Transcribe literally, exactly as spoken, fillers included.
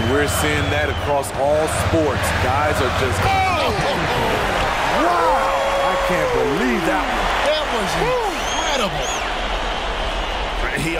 We're seeing that across all sports. Guys are just... Oh! Wow! I can't believe that one. That was incredible.